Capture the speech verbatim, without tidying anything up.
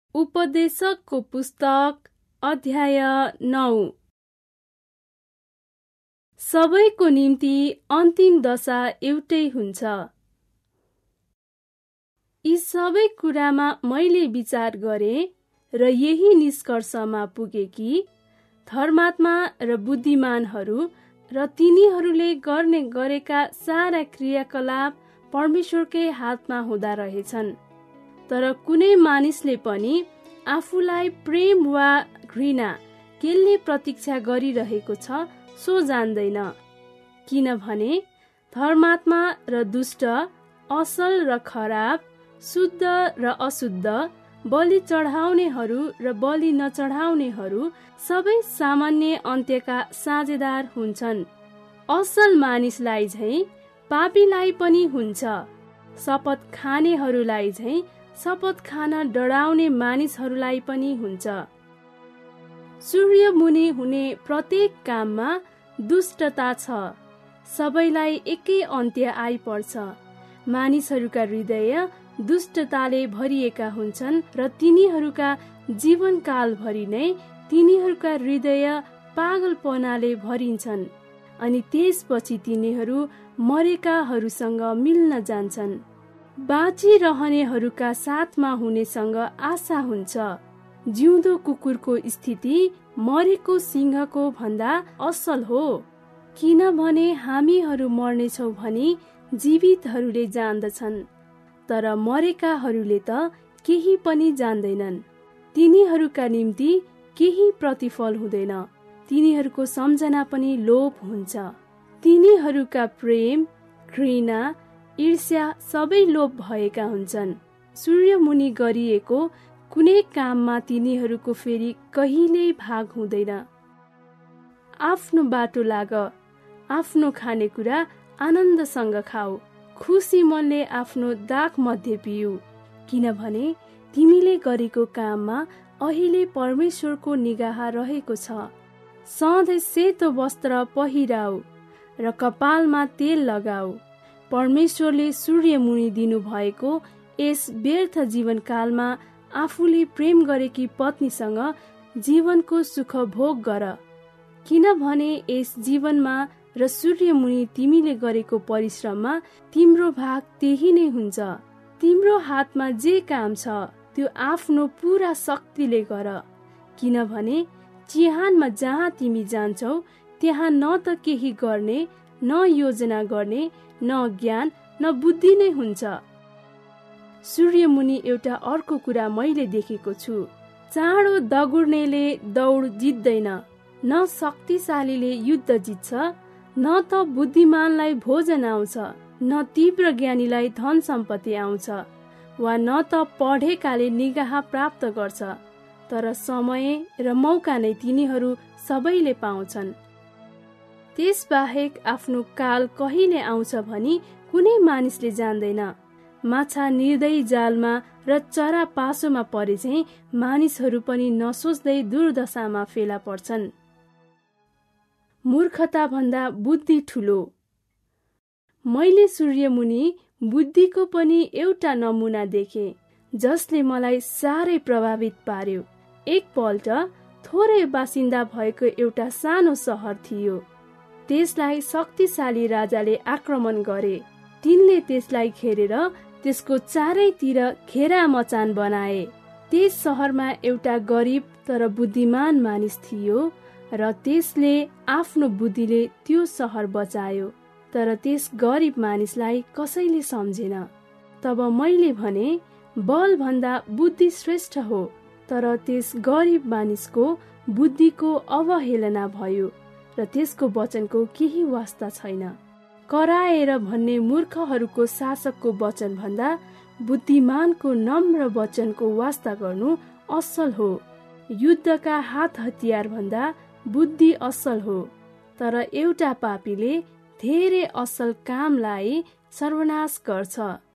उपदेशकको पुस्तक अध्याय नौ। सबैको निम्ति अन्तिम दशा एउटै हुन्छ। यी सबै कुरामा मैले विचार गरे र यही निष्कर्षमा पुगे कि धर्मात्मा र बुद्धिमानहरू र तिनीहरूले गर्ने गरेका सारा क्रियाकलाप परमेश्वरकै हातमा हुँदा रहेछन्। तर कुनै मानिसले पनि आफूलाई प्रेम वा घृणा केले प्रतीक्षा गरिरहेको छ सो जान्दैन, किनभने धर्मात्मा र दुष्ट, असल र खराब, शुद्ध र अशुद्ध, बलि चढाउनेहरू र बलि नचढाउनेहरू सबै सामान्य अन्त्यका साझेदार हुन्छन्। असल मानिसलाई झैं पापीलाई पनि हुन्छ। शपथ खानेहरूलाई झैं शपथ खान डराउने मानिसहरूलाई पनि हुन्छ। सूर्य मुनि हुने प्रत्येक काममा दुष्टता छ। सबैलाई एकै अन्त्य आइपर्छ। मानिसहरूका हृदय दुष्टताले भरिएका हुन्छन् र तिनीहरूका जीवनकालभरि नै तिनीहरूका हृदय पागलपनाले भरिन्छन्, अनि त्यसपछि तिनीहरू मरेकाहरूसँग मिल्न जान्छन्। बाँचिरहनेहरूका साथमा हुनेसँग आशा हुन्छ। जिउँदो कुकुरको स्थिति मरेको सिंहको भन्दा असल हो, किनभने हामीहरू मर्नेछौँ भनी जीवितहरूले जान्दछन्, तर मरेकाहरूले त केही पनि जान्दैनन्। तिनीहरूका निम्ति केही प्रतिफल हुँदैन, तिनीहरूको सम्झना पनि लोभ हुन्छ। तिनीहरूका प्रेम, घृणा, ईर्ष्या सबै लोभ भएका हुन्छन्। सूर्य मुनि गरिएको कुनै काममा तिनीहरूको फेरि कहिल्यै भाग हुँदैन। आफ्नो बाटो लाग, आफ्नो खानेकुरा आनन्दसँग खाऊ, खुसी मनले आफ्नो दाख मध्ये पिऊ, किनभने तिमीले गरेको काममा अहिले परमेश्वरको निगाह रहेको छ। सधैँ सेतो वस्त्र पहिराऊ र कपालमा तेल लगाऊ। परमेश्वरले सूर्य मुनि दिनु भएको यस व्यर्थ जीवनकालमा आफूले प्रेम गरेकी पत्नीसँग जीवनको सुख भोग गर, किनभने यस जीवनमा र सूर्य मुनि तिमीले गरेको परिश्रममा तिम्रो भाग त्यही नै हुन्छ। तिम्रो हातमा जे काम छ त्यो आफ्नो पूरा शक्तिले गर, किनभने चिहानमा जहाँ तिमी जान्छौ त्यहाँ न त केही गर्ने, न योजना गर्ने, न ज्ञान, न बुद्धि नै हुन्छ। सूर्य मुनि एउटा अर्को कुरा मैले देखेको छु। चाँडो दगुर्नेले दौड जित्दैन, न शक्तिशालीले युद्ध जित्छ, न त बुद्धिमानलाई भोजन आउँछ, न तीव्र ज्ञानीलाई धन सम्पत्ति आउँछ, वा न त पढेकाले निगाह प्राप्त गर्छ, तर समय र मौका नै तिनीहरू सबैले पाउँछन्। त्यसबाहेक आफ्नो काल कहिले आउँछ भनी कुनै मानिसले जान्दैन। माछा निर्दयी जालमा र चरा पासोमा परे चाहिँ मानिसहरू पनि नसोच्दै दुर्दशामा फेला पर्छन्। मूर्खता भन्दा बुद्धि ठुलो। मैले सूर्य मुनि बुद्धिको पनि एउटा नमुना देखे, जसले मलाई साह्रै प्रभावित पार्यो। एकपल्ट थोरै बासिन्दा भएको एउटा सानो सहर थियो। त्यसलाई शक्तिशाली राजाले आक्रमण गरे। तिनले त्यसलाई घेरेर त्यसको चारैतिर घेरा मचान बनाए। त्यस सहरमा एउटा गरिब तर बुद्धिमान मानिस थियो र त्यसले आफ्नो बुद्धिले त्यो सहर बचायो, तर त्यस गरिब मानिसलाई कसैले सम्झेन। तब मैले भने, बल भन्दा बुद्धि श्रेष्ठ हो, तर त्यस गरिब मानिसको बुद्धिको अवहेलना भयो र त्यसको वचनको केही वास्ता छैन। कराएर भन्ने मूर्खहरूको शासकको वचन भन्दा बुद्धिमानको नम्र वचनको वास्ता गर्नु असल हो। युद्धका हात हतियार भन्दा बुद्धि असल हो, तर एउटा पापीले धेरै असल कामलाई सर्वनाश गर्छ।